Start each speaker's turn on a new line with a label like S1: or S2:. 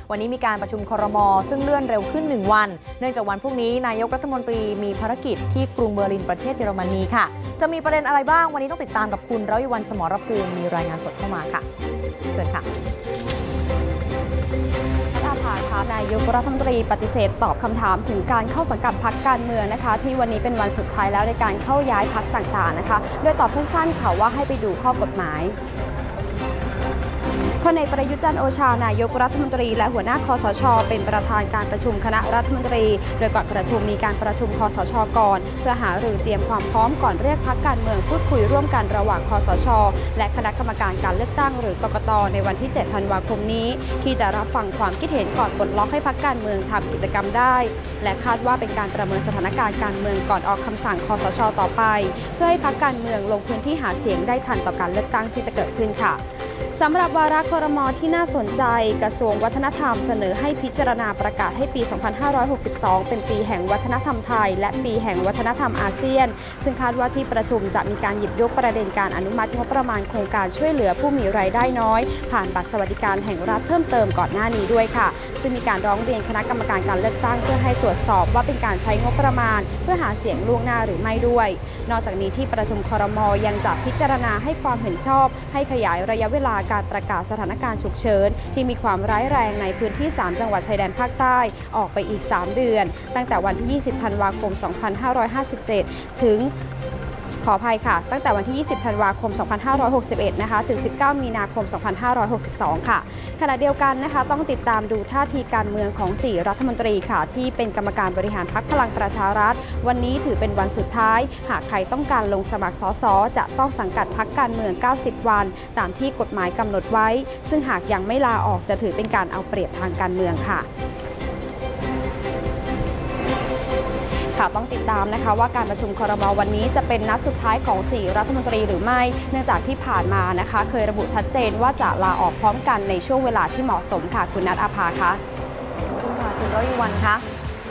S1: วันนี้มีการประชุมครม.ซึ่งเลื่อนเร็วขึ้น1วันเนื่องจากวันพรุ่งนี้นายกรัฐมนตรีมีภารกิจที่กรุงเบอร์ลินประเทศเยอรมนีค่ะจะมีประเด็นอะไรบ้างวันนี้ต้องติดตามกับคุณระวิวรรณ สมรภูมิมีรายงานสดเข้ามาค่ะเชิญค่ะ
S2: นายกรัฐมนตรีปฏิเสธตอบคำถามถึงการเข้าสังกัดพรรคการเมืองนะคะที่วันนี้เป็นวันสุดท้ายแล้วในการเข้าย้ายพรรคต่างๆนะคะโดยตอบสั้นๆค่ะว่าให้ไปดูข้อกฎหมายพลเอกประยุทธ์จันทร์โอชานายกรัฐมนตรีและหัวหน้าคสช.เป็นประธานการประชุมคณะรัฐมนตรีโดยก่อนประชุมมีการประชุมคสช.ก่อนเพื่อหารือเตรียมความพร้อมก่อนเรียกพรรคการเมืองพูดคุยร่วมกันระหว่างคสช.และคณะกรรมการการเลือกตั้งหรือกกต.ในวันที่ 7 ธันวาคมนี้ที่จะรับฟังความคิดเห็นก่อนปลดล็อกให้พรรคการเมืองทำกิจกรรมได้และคาดว่าเป็นการประเมินสถานการณ์การเมืองก่อนออกคำสั่งคสช.ต่อไปเพื่อให้พรรคการเมืองลงพื้นที่หาเสียงได้ทันต่อการเลือกตั้งที่จะเกิดขึ้นค่ะสำหรับวาระครม.ที่น่าสนใจกระทรวงวัฒนธรรมเสนอให้พิจารณาประกาศให้ปี 2562 เป็นปีแห่งวัฒนธรรมไทยและปีแห่งวัฒนธรรมอาเซียนซึ่งคาดว่าที่ประชุมจะมีการหยิบยกประเด็นการอนุมัติงบประมาณโครงการช่วยเหลือผู้มีรายได้น้อยผ่านบัตรสวัสดิการแห่งรัฐเพิ่มเติมก่อนหน้านี้ด้วยค่ะซึ่งมีการร้องเรียนคณะกรรมการการเลือกตั้งเพื่อให้ตรวจสอบว่าเป็นการใช้งบประมาณเพื่อหาเสียงล่วงหน้าหรือไม่ด้วยนอกจากนี้ที่ประชุมครม.ยังจะพิจารณาให้ความเห็นชอบให้ขยายระยะเวลาการประกาศสถานการณ์ฉุกเฉินที่มีความร้ายแรงในพื้นที่3จังหวัดชายแดนภาคใต้ออกไปอีก3เดือนตั้งแต่วันที่20ธันวาคม2557ถึงขออภัยค่ะตั้งแต่วันที่20ธันวาคม2561นะคะถึง19มีนาคม2562ค่ะขณะเดียวกันนะคะต้องติดตามดูท่าทีการเมืองของ4รัฐมนตรีค่ะที่เป็นกรรมการบริหารพรรคพลังประชารัฐวันนี้ถือเป็นวันสุดท้ายหากใครต้องการลงสมัครสสจะต้องสังกัดพรรคการเมือง90วันตามที่กฎหมายกำหนดไว้ซึ่งหากยังไม่ลาออกจะถือเป็นการเอาเปรียบทางการเมืองค่ะต้องติดตามนะคะว่าการประชุมครม.วันนี้จะเป็นนัดสุดท้ายของ4รัฐมนตรีหรือไม่เนื่องจากที่ผ่านมานะคะเคยระบุชัดเจนว่าจะลาออกพร้อมกันในช่วงเวลาที่เหมาะสมค่ะคุณณัฐ อาภาค่ะ
S1: ขอบคุณค่ะคุณระวิวรรณคะ